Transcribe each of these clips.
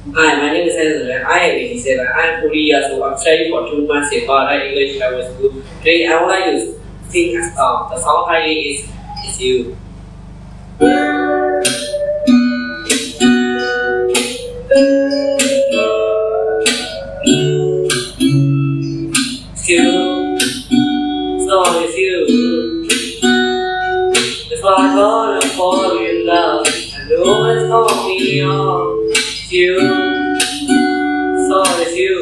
Hi, my name is Henry. I am 87. I am 40 years old. I'm studying for 2 months in Florida English Private School. Today, I would like to sing a song. The song title is "It's You." It's you, so it's you. It's like gonna fall in love, and no one's called me on. It's you, so it's you.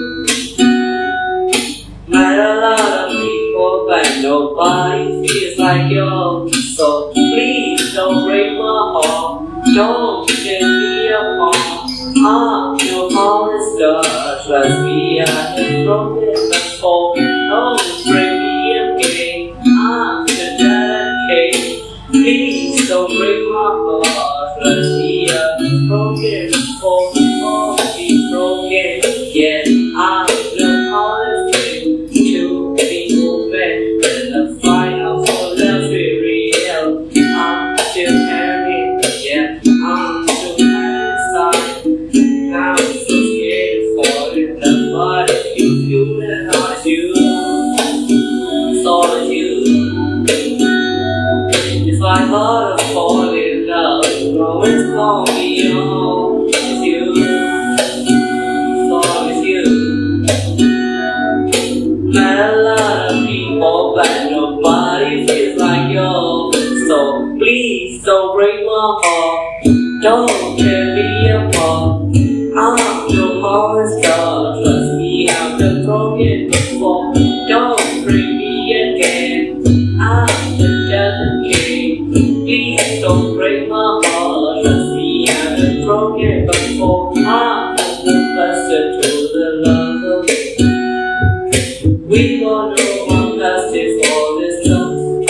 Met a lot of people, but nobody feels like you. So please don't break my heart, don't tear me apart. I'm your honest love, trust me, I have broken before. Don't break me again, I'm the delicate. Please don't break my heart, trust me, I have broken before. Oh, be broken, yeah, I'm the honest thing to be open. When the final for love is real, I'm still having, yeah, I'm still having inside. I'm so scared to fall in love, but if you feel that it's you, so it's you. It's like hard to fall in love, no it's call me on. It's you, so it's you. Met a lot of people, but nobody feels like you. So please don't break my heart, don't tear me apart. I'm your hardest star, trust me, I've been broken before. Don't break me again, I'm the devil king. Please don't break my heart, trust me, I've been broken before. I'm the bastard to the lover. We all know I'm plastic for this love.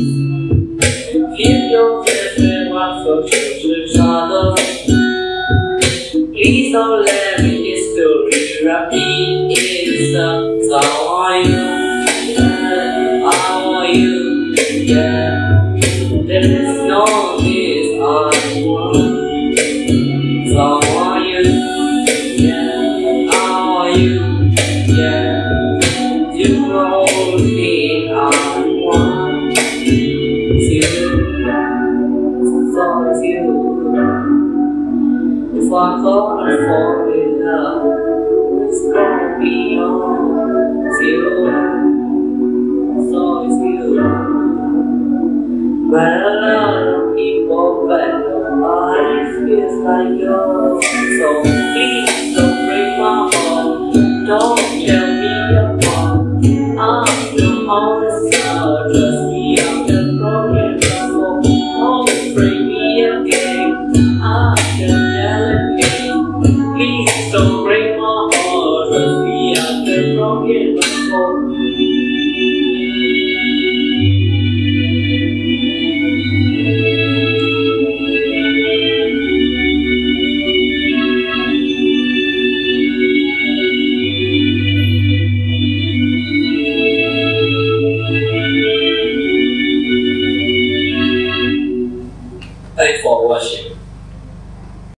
Keep your friends and watch for each other. Please don't let me history repeat itself. So I want you, yeah, I want you, yeah. There is no this I want. So I want you, yeah, I want you, yeah. You are the only thing I want. It's you, so it's you. If I gonna fall in love, it's gonna be on. It's you, so it's you. Met a lot of people, but nobody feels like you. So please don't break my heart, don't tear me apart. I'm your honest love, trust me, I've been broken before. Don't break me again, I'm the Please don't break my heart, trust me, I've been broken before.